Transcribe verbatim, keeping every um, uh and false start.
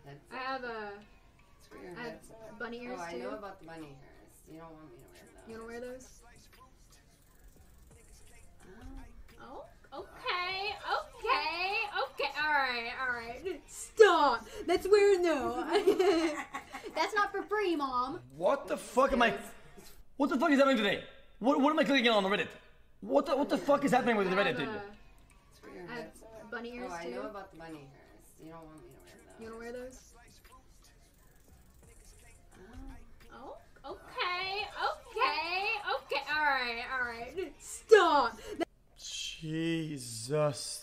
headset. I have a. It's for your I have headset. bunny ears oh, too. I know about the bunny ears. You don't want me to wear those. You wanna wear those? Oh. Oh, okay, okay, okay. All right, all right. Stop. That's weird, no. That's not for free, Mom. What the fuck am I? What the fuck is happening today? What what am I clicking on the Reddit? What the what the fuck is happening with the Reddit? I have, uh, It's for your I have headset. bunny ears oh, I too. know about the bunny ears. You don't want me to wear those. You wanna wear those? Oh. Oh, okay, okay, okay. All right, all right. Stop. Jesus.